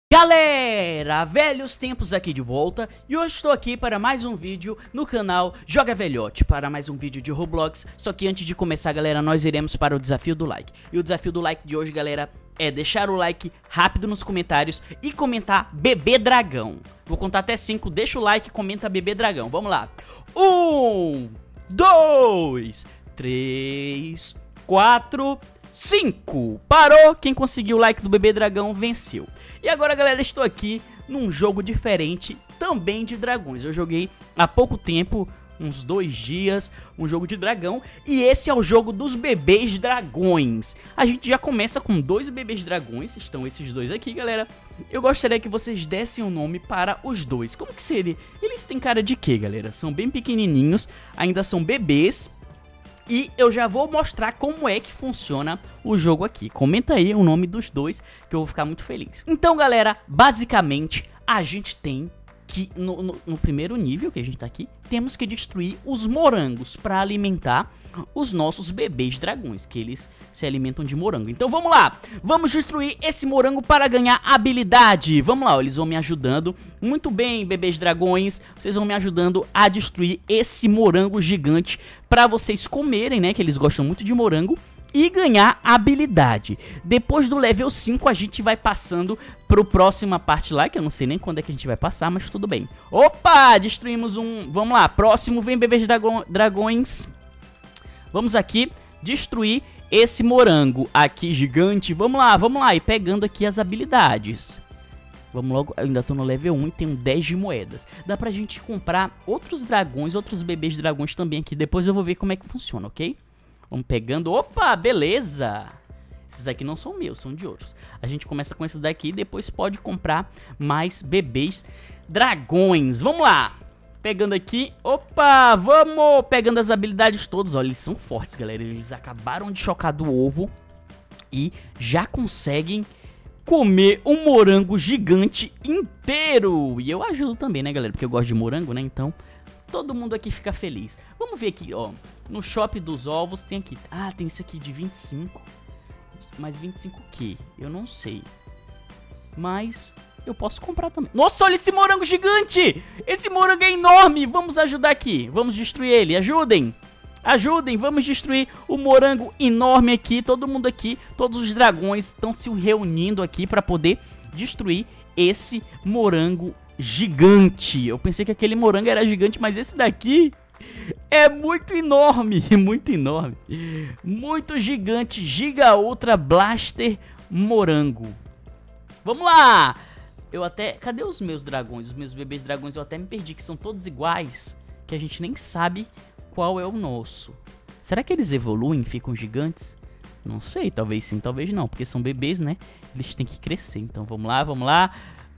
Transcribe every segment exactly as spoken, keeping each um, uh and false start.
Galera, velhos tempos aqui de volta e hoje estou aqui para mais um vídeo no canal Joga Velhote, para mais um vídeo de Roblox. Só que antes de começar, galera, nós iremos para o desafio do like. E o desafio do like de hoje, galera, é deixar o like rápido nos comentários e comentar Bebê Dragão. Vou contar até cinco, deixa o like e comenta Bebê Dragão, vamos lá. Um, dois, três, quatro... cinco. Parou. Quem conseguiu o like do Bebê Dragão venceu. E agora, galera, estou aqui num jogo diferente, também de dragões. Eu joguei há pouco tempo, uns dois dias, um jogo de dragão. E esse é o jogo dos bebês dragões. A gente já começa com dois bebês dragões. Estão esses dois aqui, galera. Eu gostaria que vocês dessem um nome para os dois. Como que seria? Eles têm cara de quê, galera? São bem pequenininhos, ainda são bebês. E eu já vou mostrar como é que funciona o jogo aqui. Comenta aí o nome dos dois que eu vou ficar muito feliz. Então, galera, basicamente a gente tem que, no, no, no primeiro nível que a gente tá aqui, temos que destruir os morangos para alimentar os nossos bebês dragões, que eles se alimentam de morango. Então vamos lá, vamos destruir esse morango para ganhar habilidade. Vamos lá, ó, eles vão me ajudando. Muito bem, bebês dragões, vocês vão me ajudando a destruir esse morango gigante para vocês comerem, né, que eles gostam muito de morango. E ganhar habilidade. Depois do level cinco a gente vai passando pro próxima parte lá, que eu não sei nem quando é que a gente vai passar, mas tudo bem. Opa, destruímos um... Vamos lá, próximo, vem bebês dragão, dragões. Vamos aqui destruir esse morango aqui gigante. Vamos lá, vamos lá, e pegando aqui as habilidades. Vamos logo, eu ainda tô no level um e tenho dez de moedas. Dá pra gente comprar outros dragões, outros bebês dragões também aqui. Depois eu vou ver como é que funciona, ok? Vamos pegando, opa, beleza. Esses aqui não são meus, são de outros. A gente começa com esses daqui e depois pode comprar mais bebês dragões. Vamos lá. Pegando aqui, opa, vamos. Pegando as habilidades todas, olha, eles são fortes, galera. Eles acabaram de chocar do ovo e já conseguem comer um morango gigante inteiro. E eu ajudo também, né, galera, porque eu gosto de morango, né, então... todo mundo aqui fica feliz. Vamos ver aqui, ó. No shopping dos ovos tem aqui. Ah, tem esse aqui de vinte e cinco. Mas vinte e cinco o quê? Eu não sei. Mas eu posso comprar também. Nossa, olha esse morango gigante! Esse morango é enorme! Vamos ajudar aqui. Vamos destruir ele. Ajudem! Ajudem! Vamos destruir o morango enorme aqui. Todo mundo aqui, todos os dragões estão se reunindo aqui para poder destruir esse morango gigante. Eu pensei que aquele morango era gigante, mas esse daqui é muito enorme, muito enorme, muito gigante. Giga Ultra Blaster Morango. Vamos lá. Eu até, cadê os meus dragões? Os meus bebês dragões eu até me perdi, que são todos iguais, que a gente nem sabe qual é o nosso. Será que eles evoluem, ficam gigantes? Não sei, talvez sim, talvez não, porque são bebês, né? Eles têm que crescer. Então vamos lá, vamos lá.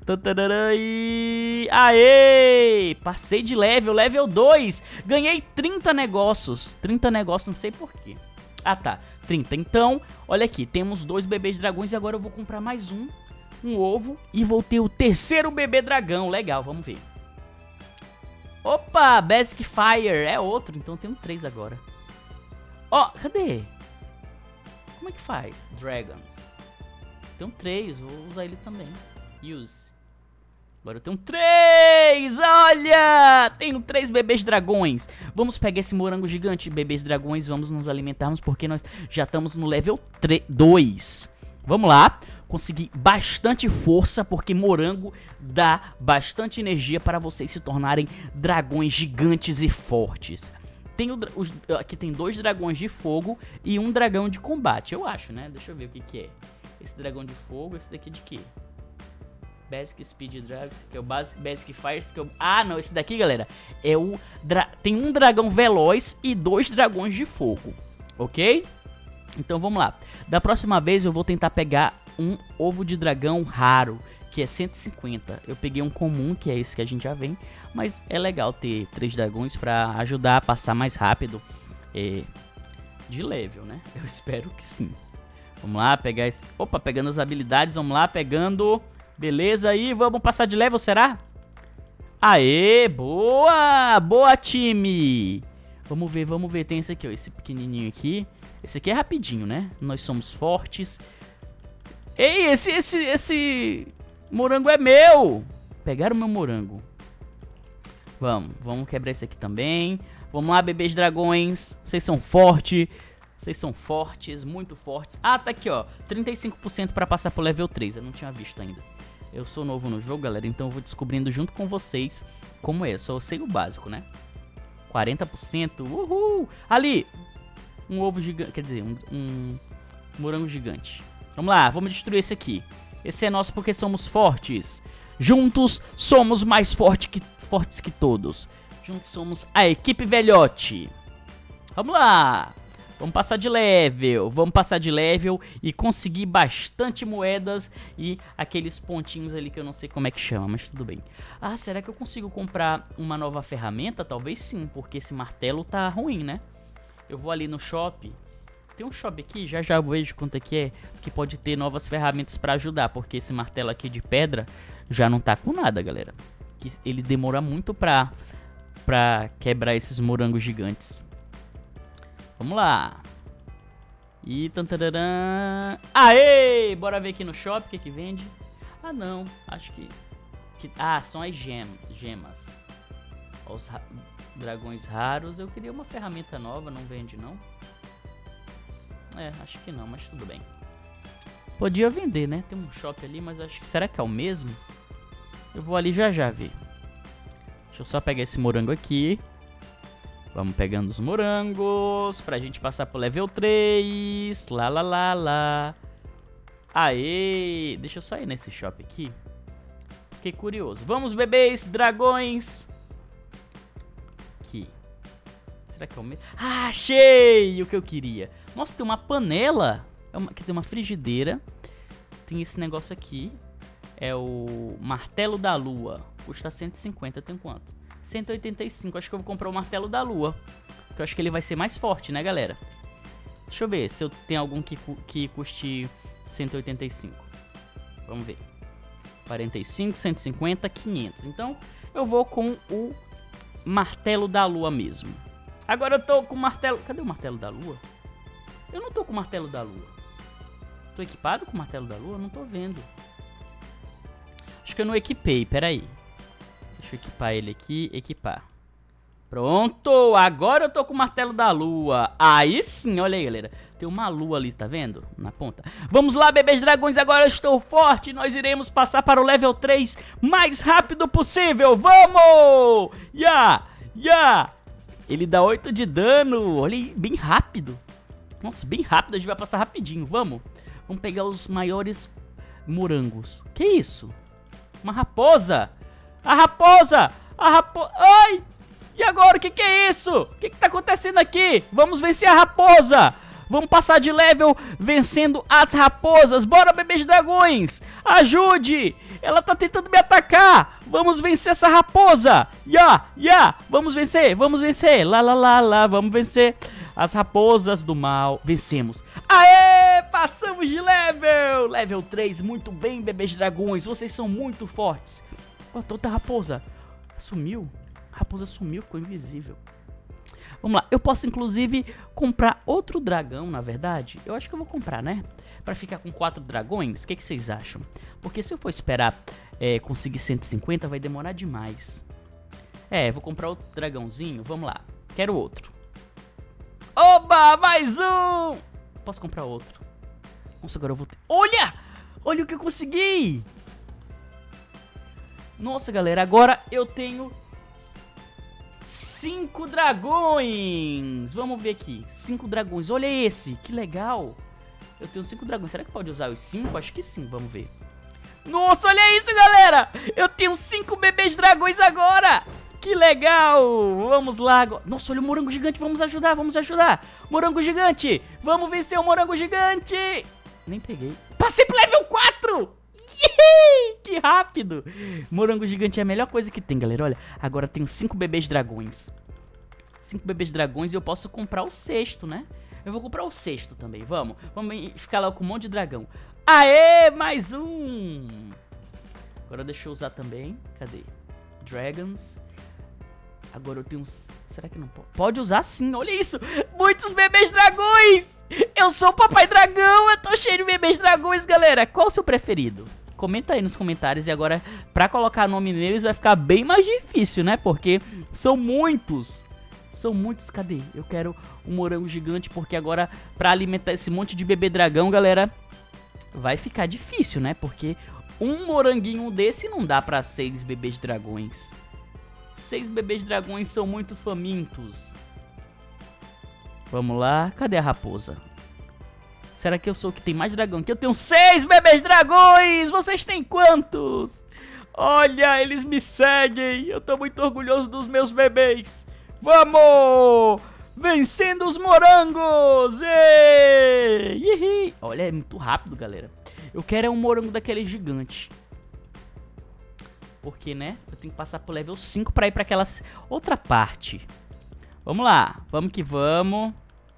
E... aê! Passei de level, level dois. Ganhei trinta negócios. trinta negócios, não sei porquê. Ah, tá, trinta. Então, olha aqui, temos dois bebês dragões. E agora eu vou comprar mais um, um ovo. E vou ter o terceiro bebê dragão. Legal, vamos ver. Opa, Basic Fire, é outro. Então eu tenho três agora. Ó, oh, cadê? Como é que faz? Dragons. Tenho três, vou usar ele também. Use. Agora eu tenho três, olha! Tenho três bebês dragões. Vamos pegar esse morango gigante, bebês dragões, vamos nos alimentarmos porque nós já estamos no level dois. Vamos lá, consegui bastante força porque morango dá bastante energia para vocês se tornarem dragões gigantes e fortes. Tem o, os, aqui tem dois dragões de fogo e um dragão de combate, eu acho, né? Deixa eu ver o que que é. Esse dragão de fogo, esse daqui de quê? Basic Speed Dragons, que é o Basic, Basic Fire, que é o... Ah, não, esse daqui, galera, é o... Dra... Tem um dragão veloz e dois dragões de fogo, ok? Então vamos lá. Da próxima vez eu vou tentar pegar um ovo de dragão raro, que é cento e cinquenta. Eu peguei um comum, que é esse que a gente já vem, mas é legal ter três dragões pra ajudar a passar mais rápido é... de level, né? Eu espero que sim. Vamos lá, pegar esse... Opa, pegando as habilidades, vamos lá, pegando... Beleza aí, vamos passar de level, será? Aê, boa! Boa, time! Vamos ver, vamos ver, tem esse aqui, ó, esse pequenininho aqui. Esse aqui é rapidinho, né? Nós somos fortes. Ei, esse, esse, esse... Morango é meu! Pegaram o meu morango. Vamos, vamos quebrar esse aqui também. Vamos lá, bebês dragões. Vocês são fortes. Vocês são fortes, muito fortes. Ah, tá aqui, ó. trinta e cinco por cento pra passar pro level três. Eu não tinha visto ainda. Eu sou novo no jogo, galera. Então eu vou descobrindo junto com vocês como é. Só sei o básico, né? quarenta por cento. Uhul! Ali! Um ovo gigante. Quer dizer, um, um morango gigante. Vamos lá, vamos destruir esse aqui. Esse é nosso porque somos fortes. Juntos somos mais forte que, fortes que todos. Juntos somos a equipe velhote. Vamos lá! Vamos passar de level, vamos passar de level e conseguir bastante moedas e aqueles pontinhos ali que eu não sei como é que chama, mas tudo bem. Ah, será que eu consigo comprar uma nova ferramenta? Talvez sim, porque esse martelo tá ruim, né? Eu vou ali no shop. Tem um shop aqui, já já vejo quanto é que é, que pode ter novas ferramentas pra ajudar, porque esse martelo aqui de pedra já não tá com nada, galera. Ele demora muito pra, pra quebrar esses morangos gigantes. Vamos lá. E tantararã. Aê! Bora ver aqui no shop o que que vende. Ah, não. Acho que... que ah, são as gem, gemas. Os ra dragões raros. Eu queria uma ferramenta nova. Não vende, não? É, acho que não, mas tudo bem. Podia vender, né? Tem um shop ali, mas acho que... Será que é o mesmo? Eu vou ali já já ver. Deixa eu só pegar esse morango aqui. Vamos pegando os morangos pra gente passar pro level três. Lá, lá, lá, lá. Aê! Deixa eu só ir nesse shop aqui. Fiquei curioso. Vamos, bebês, dragões. Aqui. Será que é o mesmo? Ah, achei o que eu queria. Nossa, tem uma panela. É uma, tem uma frigideira. Tem esse negócio aqui. É o martelo da lua. Custa cento e cinquenta, tem quanto? cento e oitenta e cinco, acho que eu vou comprar o martelo da lua. Porque eu acho que ele vai ser mais forte, né, galera? Deixa eu ver se eu tenho algum que, que custe cento e oitenta e cinco. Vamos ver. quarenta e cinco, cento e cinquenta, quinhentos. Então, eu vou com o martelo da lua mesmo. Agora eu tô com o martelo... Cadê o martelo da lua? Eu não tô com o martelo da lua. Tô equipado com o martelo da lua? Não tô vendo. Acho que eu não equipei, peraí. Deixa eu equipar ele aqui, equipar. Pronto, agora eu tô com o martelo da lua. Aí sim, olha aí, galera. Tem uma lua ali, tá vendo? Na ponta. Vamos lá, bebês dragões, agora eu estou forte. Nós iremos passar para o level três mais rápido possível. Vamos! Ya, ya. Ele dá oito de dano. Olha aí, bem rápido. Nossa, bem rápido, a gente vai passar rapidinho. Vamos. Vamos pegar os maiores morangos. Que isso? Uma raposa. A raposa! A raposa... Ai! E agora, o que que é isso? O que que tá acontecendo aqui? Vamos vencer a raposa! Vamos passar de level vencendo as raposas! Bora, bebês dragões! Ajude! Ela tá tentando me atacar! Vamos vencer essa raposa! Ya! Ya! Vamos vencer! Vamos vencer! Lá, lá, lá, lá! Vamos vencer as raposas do mal! Vencemos! Aê! Passamos de level! Level três, muito bem, bebês dragões! Vocês são muito fortes! Ó, outra raposa. Sumiu. A raposa sumiu, ficou invisível. Vamos lá. Eu posso, inclusive, comprar outro dragão, na verdade. Eu acho que eu vou comprar, né? Pra ficar com quatro dragões. O que que vocês acham? Porque se eu for esperar é, conseguir cento e cinquenta, vai demorar demais. É, vou comprar outro dragãozinho. Vamos lá. Quero outro. Oba! Mais um! Posso comprar outro. Nossa, agora eu vou ter... Olha! Olha o que eu consegui! Nossa, galera, agora eu tenho cinco dragões. Vamos ver aqui, cinco dragões, olha esse, que legal. Eu tenho cinco dragões, será que pode usar os cinco? Acho que sim, vamos ver. Nossa, olha isso, galera. Eu tenho cinco bebês dragões agora. Que legal, vamos lá agora. Nossa, olha o morango gigante, vamos ajudar, vamos ajudar. Morango gigante, vamos vencer o morango gigante. Nem peguei. Passei pro level quatro. Que rápido! Morango gigante é a melhor coisa que tem, galera. Olha, agora tenho cinco bebês dragões. Cinco bebês dragões e eu posso comprar o sexto, né? Eu vou comprar o sexto também, vamos. Vamos ficar lá com um monte de dragão. Aê, mais um! Agora deixa eu usar também. Cadê? Dragons. Agora eu tenho... Será que não pode? Pode usar sim, olha isso! Muitos bebês dragões! Eu sou o papai dragão, eu tô cheio de bebês dragões, galera. Qual o seu preferido? comenta aí nos comentários. E agora, pra colocar nome neles vai ficar bem mais difícil, né? Porque são muitos. São muitos, cadê? Eu quero um morango gigante, porque agora pra alimentar esse monte de bebê dragão, galera, vai ficar difícil, né? Porque um moranguinho desse não dá pra seis bebês dragões. Seis bebês dragões são muito famintos. Vamos lá, cadê a raposa? Será que eu sou o que tem mais dragão? Que eu tenho seis bebês dragões! Vocês têm quantos? Olha, eles me seguem. Eu tô muito orgulhoso dos meus bebês. Vamos! Vencendo os morangos! Ei! Olha, é muito rápido, galera. Eu quero é um morango daquele gigante. Porque, né? Eu tenho que passar pro level cinco pra ir pra aquela outra parte. Vamos lá. Vamos que vamos.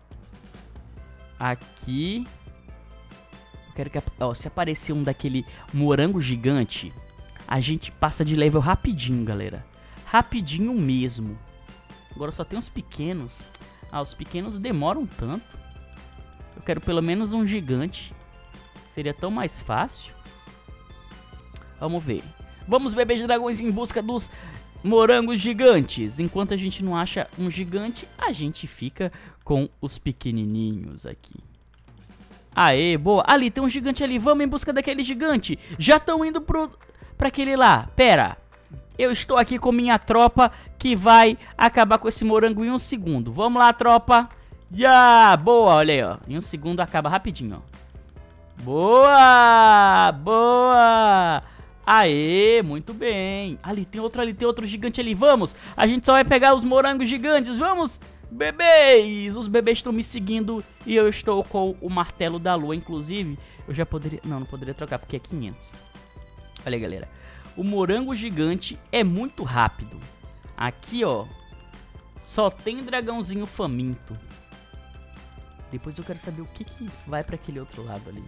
Aqui. Eu quero que... Ó, se aparecer um daquele morango gigante, a gente passa de level rapidinho, galera. Rapidinho mesmo. Agora só tem os pequenos. Ah, os pequenos demoram tanto. Eu quero pelo menos um gigante. Seria tão mais fácil. Vamos ver. Vamos, bebês dragões, em busca dos morangos gigantes. Enquanto a gente não acha um gigante, a gente fica com os pequenininhos aqui. Aê, boa. Ali, tem um gigante ali. Vamos em busca daquele gigante. Já estão indo pro... pra aquele lá. Pera. Eu estou aqui com minha tropa que vai acabar com esse morango em um segundo. Vamos lá, tropa. Já, boa, olha aí, ó. Em um segundo acaba rapidinho, ó. Boa, boa. Aê, muito bem. Ali, tem outro ali, tem outro gigante ali. Vamos, a gente só vai pegar os morangos gigantes. Vamos, bebês. Os bebês estão me seguindo e eu estou com o martelo da lua. Inclusive, eu já poderia... Não, não poderia trocar porque é quinhentos. Olha aí, galera. O morango gigante é muito rápido. Aqui, ó, só tem dragãozinho faminto. Depois eu quero saber o que que vai pra aquele outro lado ali.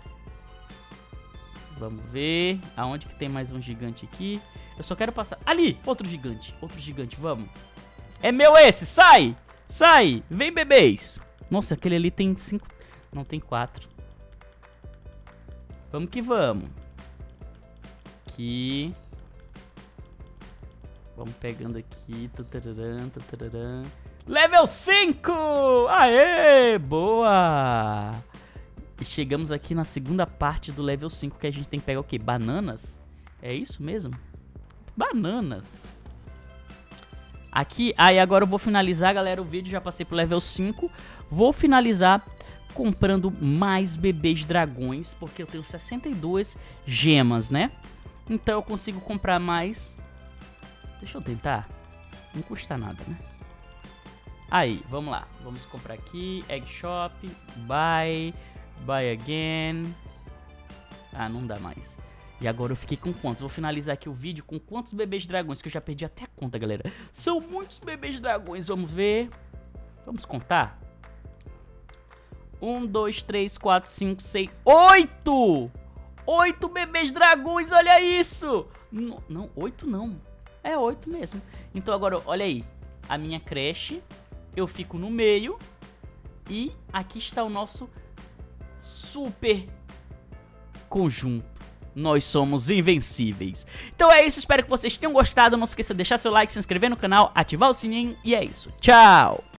Vamos ver. Aonde que tem mais um gigante aqui? Eu só quero passar... Ali! Outro gigante. Outro gigante, vamos. É meu esse! Sai! Sai! Vem, bebês! Nossa, aquele ali tem cinco... Não, tem quatro. Vamos que vamos. Aqui. Vamos pegando aqui. Tutararam, tutararam. Level cinco! Aê! Boa! E chegamos aqui na segunda parte do level cinco, que a gente tem que pegar o quê? Bananas? É isso mesmo? Bananas. Aqui, aí agora eu vou finalizar, galera, o vídeo. Já passei pro level cinco. Vou finalizar comprando mais bebês dragões, porque eu tenho sessenta e duas gemas, né? Então eu consigo comprar mais. Deixa eu tentar. Não custa nada, né? Aí, vamos lá. Vamos comprar aqui. Egg Shop. Buy. Buy again. Ah, não dá mais. E agora eu fiquei com quantos? Vou finalizar aqui o vídeo com quantos bebês dragões, que eu já perdi até a conta, galera. São muitos bebês dragões. Vamos ver. Vamos contar. Um, dois, três, quatro, cinco, seis, oito! Oito bebês dragões, olha isso! Não, não, oito não. É oito mesmo. Então agora, olha aí. A minha creche. Eu fico no meio. E aqui está o nosso super conjunto. Nós somos invencíveis. Então é isso, espero que vocês tenham gostado. Não se esqueça de deixar seu like, se inscrever no canal, ativar o sininho. E é isso. Tchau!